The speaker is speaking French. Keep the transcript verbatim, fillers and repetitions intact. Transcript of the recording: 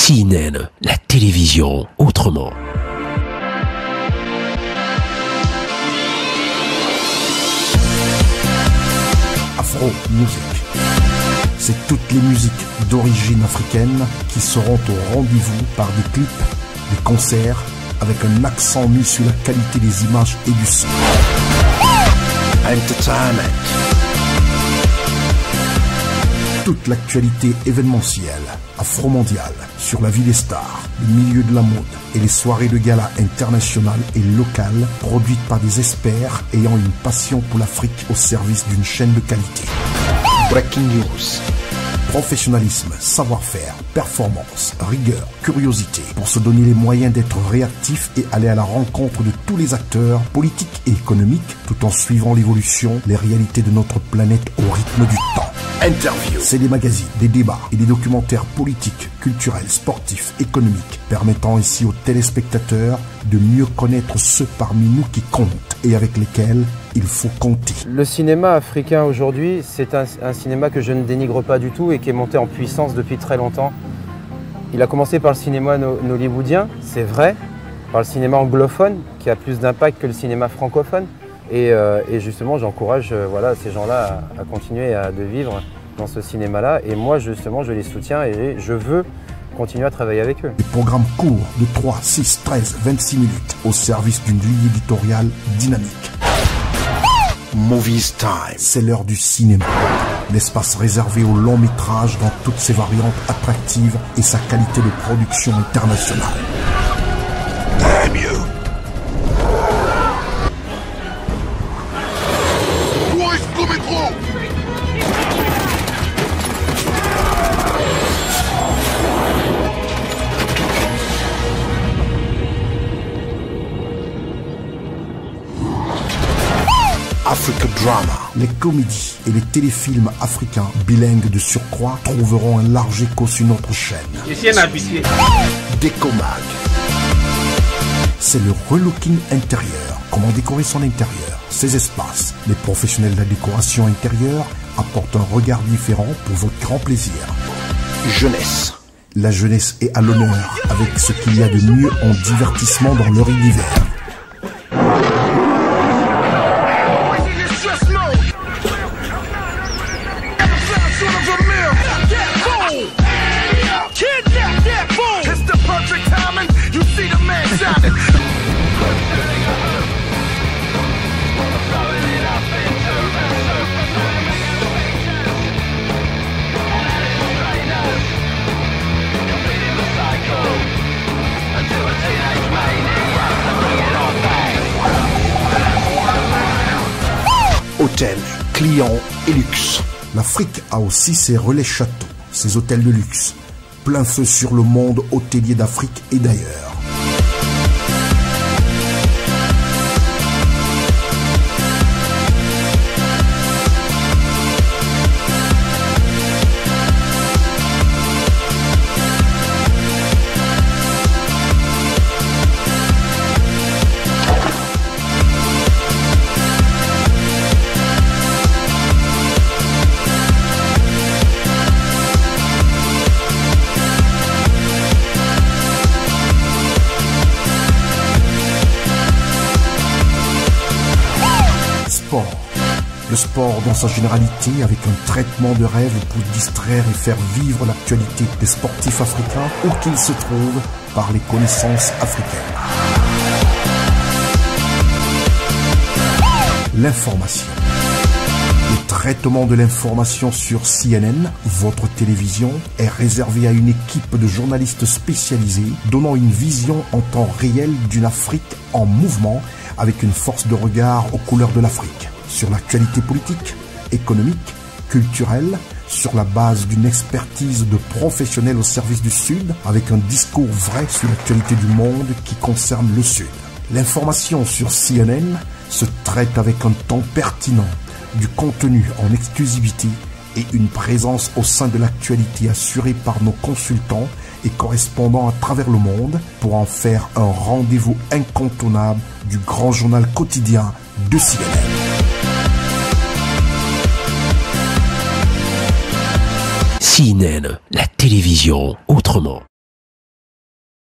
C N N, la télévision autrement. Afro Music. C'est toutes les musiques d'origine africaine qui seront au rendez-vous par des clips, des concerts, avec un accent mis sur la qualité des images et du son. Entertainment. Toute l'actualité événementielle, afro-mondiale, sur la vie des stars, le milieu de la mode et les soirées de gala internationales et locales produites par des experts ayant une passion pour l'Afrique au service d'une chaîne de qualité. Breaking news. Professionnalisme, savoir-faire, performance, rigueur, curiosité, pour se donner les moyens d'être réactif et aller à la rencontre de tous les acteurs politiques et économiques, tout en suivant l'évolution, les réalités de notre planète au rythme du temps. Interview. C'est des magazines, des débats et des documentaires politiques, culturels, sportifs, économiques, permettant ainsi aux téléspectateurs de mieux connaître ceux parmi nous qui comptent et avec lesquels il faut compter. Le cinéma africain aujourd'hui, c'est un, un cinéma que je ne dénigre pas du tout et qui est monté en puissance depuis très longtemps. Il a commencé par le cinéma no hollywoodien, c'est vrai, par le cinéma anglophone, qui a plus d'impact que le cinéma francophone. Et, euh, et justement, j'encourage euh, voilà, ces gens-là à, à continuer à de vivre dans ce cinéma-là. Et moi, justement, je les soutiens et je veux continuer à travailler avec eux. Des programmes courts de trois, six, treize, vingt-six minutes au service d'une ligne éditoriale dynamique. Movies Time. C'est l'heure du cinéma. L'espace réservé au long métrage dans toutes ses variantes attractives et sa qualité de production internationale. Damn you. Africa Drama. Les comédies et les téléfilms africains bilingues de surcroît trouveront un large écho sur notre chaîne. Décomag. C'est le relooking intérieur. Comment décorer son intérieur, ses espaces. Les professionnels de la décoration intérieure apportent un regard différent pour votre grand plaisir. Jeunesse. La jeunesse est à l'honneur avec ce qu'il y a de mieux en divertissement dans leur univers. Hôtels, clients et luxe. L'Afrique a aussi ses relais châteaux, ses hôtels de luxe. Plein feu sur le monde hôtelier d'Afrique et d'ailleurs. Le sport dans sa généralité avec un traitement de rêve pour distraire et faire vivre l'actualité des sportifs africains où qu'ils se trouvent par les connaissances africaines. L'information. Le traitement de l'information sur C N N, votre télévision, est réservé à une équipe de journalistes spécialisés donnant une vision en temps réel d'une Afrique en mouvement avec une force de regard aux couleurs de l'Afrique. Sur l'actualité politique, économique, culturelle, sur la base d'une expertise de professionnels au service du Sud, avec un discours vrai sur l'actualité du monde qui concerne le Sud. L'information sur C N N se traite avec un temps pertinent, du contenu en exclusivité et une présence au sein de l'actualité assurée par nos consultants et correspondants à travers le monde pour en faire un rendez-vous incontournable du grand journal quotidien de C N N. C N N, la télévision autrement.